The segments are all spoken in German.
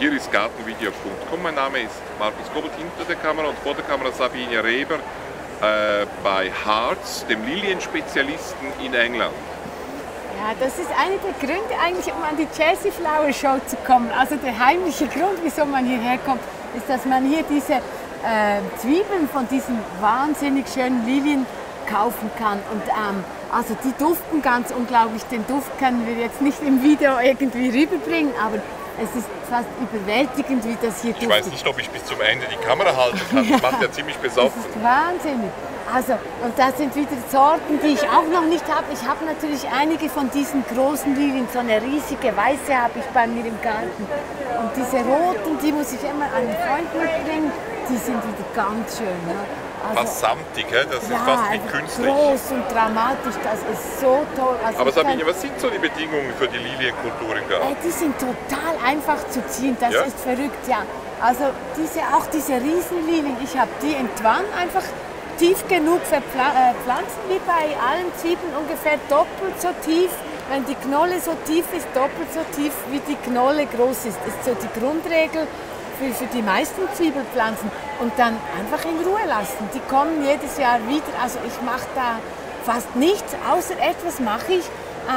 Hier ist gartenvideo.com. Mein Name ist Markus Gobelt hinter der Kamera und vor der Kamera Sabine Reber bei Harts, dem Lilienspezialisten in England. Ja, das ist einer der Gründe eigentlich, um an die Jersey Flower Show zu kommen. Also der heimliche Grund, wieso man hierher kommt, ist, dass man hier diese Zwiebeln von diesen wahnsinnig schönen Lilien kaufen kann. Und also die duften ganz unglaublich. Den Duft können wir jetzt nicht im Video irgendwie rüberbringen, aber es ist fast überwältigend, wie das hier duftet. Ich weiß nicht, ob ich bis zum Ende die Kamera halten kann. Das macht ja ziemlich besoffen. Das ist wahnsinnig. Also, und das sind wieder Sorten, die ich auch noch nicht habe. Ich habe natürlich einige von diesen großen Lilien. So eine riesige weiße habe ich bei mir im Garten. Und diese roten, die muss ich immer an einen Freund mitbringen. Die sind wieder ganz schön. Ne? Also, fast samtig, das ist ja, fast wie künstlich. Groß und dramatisch, das ist so toll. Also aber Sabine, was sind so die Bedingungen für die Lilienkultur im Garten? Die sind total einfach zu ziehen, das ja? ist verrückt, ja. Also auch diese Riesenlilien, ich habe die in Twan einfach tief genug verpflanzt, wie bei allen Zwiebeln, ungefähr doppelt so tief. Wenn die Knolle so tief ist, doppelt so tief, wie die Knolle groß ist. Das ist so die Grundregel für die meisten Zwiebelpflanzen. Und dann einfach in Ruhe lassen. Die kommen jedes Jahr wieder. Also ich mache da fast nichts, außer etwas mache ich.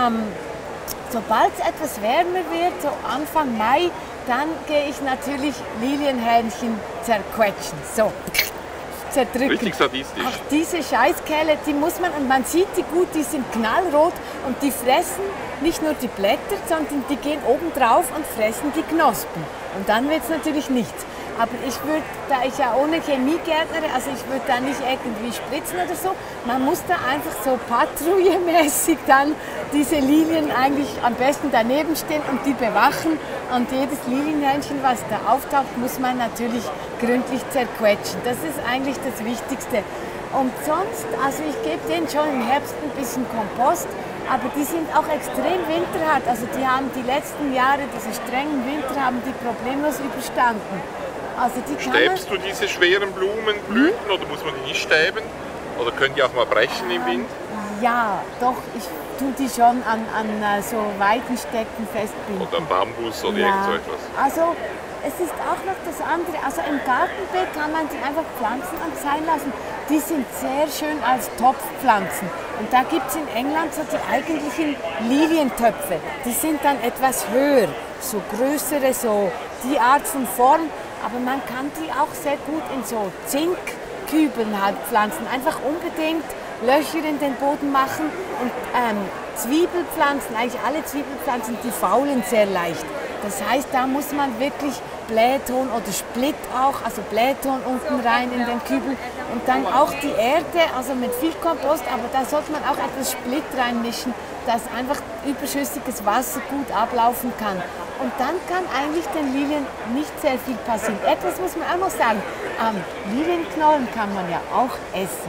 Sobald es etwas wärmer wird, so Anfang Mai, dann gehe ich natürlich Lilienhähnchen zerquetschen. So. Zerdrücken. Richtig sadistisch. Ach, diese Scheißkerle, die muss man, und man sieht die gut, die sind knallrot und die fressen nicht nur die Blätter, sondern die gehen oben drauf und fressen die Knospen. Und dann wird es natürlich nichts. Aber ich würde, da ich ja ohne Chemie gärtnere, also ich würde da nicht irgendwie spritzen oder so, man muss da einfach so patrouillemäßig dann diese Lilien eigentlich am besten daneben stehen und die bewachen. Und jedes Lilienhähnchen, was da auftaucht, muss man natürlich gründlich zerquetschen. Das ist eigentlich das Wichtigste. Und sonst, also ich gebe denen schon im Herbst ein bisschen Kompost, aber die sind auch extrem winterhart. Also die haben die letzten Jahre, diese strengen Winter, haben die problemlos überstanden. Also die Stäbst du diese schweren Blumenblüten oder muss man die nicht stäben? Oder können die auch mal brechen im Wind? Ja, doch, ich tue die schon an so Weidenstecken festbinden. Oder Bambus oder irgend so etwas? Also es ist auch noch das andere, also im Gartenbeet kann man die einfach pflanzen und sein lassen. Die sind sehr schön als Topfpflanzen. Und da gibt es in England so die eigentlichen Lilientöpfe. Die sind dann etwas höher, so größere, so die Art von Form. Aber man kann die auch sehr gut in so Zinkkübeln halt pflanzen. Einfach unbedingt Löcher in den Boden machen und Zwiebelpflanzen, eigentlich alle Zwiebelpflanzen, die faulen sehr leicht. Das heißt, da muss man wirklich Blähton oder Split auch, also Blähton unten rein in den Kübel und dann auch die Erde, also mit viel Kompost, aber da sollte man auch etwas Split reinmischen, dass einfach überschüssiges Wasser gut ablaufen kann. Und dann kann eigentlich den Lilien nicht sehr viel passieren. Etwas muss man auch noch sagen, Lilienknollen kann man ja auch essen.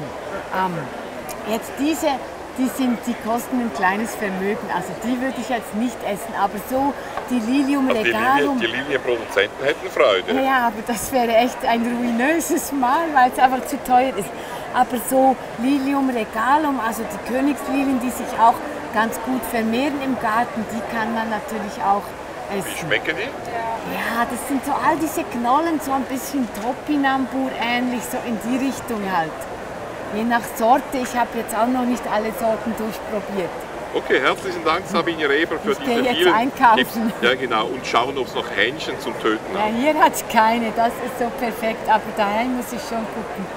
Jetzt die kosten ein kleines Vermögen, also die würde ich jetzt nicht essen, aber so die Lilium regalum. Die Lilienproduzenten hätten Freude. Ja, aber das wäre echt ein ruinöses Mal, weil es einfach zu teuer ist. Aber so Lilium regalum, also die Königslilien, die sich auch ganz gut vermehren im Garten, die kann man natürlich auch essen. Wie schmecken die? Ja, das sind so all diese Knollen, so ein bisschen Topinambur ähnlich, so in die Richtung halt. Je nach Sorte, ich habe jetzt auch noch nicht alle Sorten durchprobiert. Okay, herzlichen Dank Sabine Reber für diese jetzt vielen einkaufen. Tipps. Ja genau, und schauen, ob es noch Hähnchen zum Töten Ja, hat. hier hat es keine, das ist so perfekt, aber daheim muss ich schon gucken.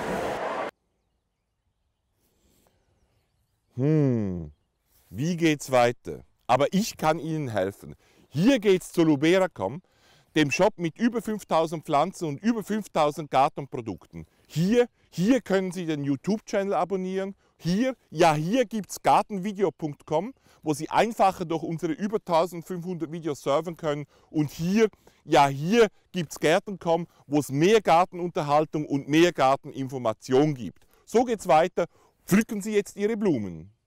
Wie geht's weiter? Aber ich kann Ihnen helfen. Hier geht's zu Luberacom, dem Shop mit über 5000 Pflanzen und über 5000 Gartenprodukten. Hier können Sie den YouTube-Channel abonnieren. Hier gibt es gartenvideo.com, wo Sie einfacher durch unsere über 1500 Videos surfen können. Und hier gibt es Gärten.com, wo es mehr Gartenunterhaltung und mehr Garteninformation gibt. So geht's weiter. Pflücken Sie jetzt Ihre Blumen.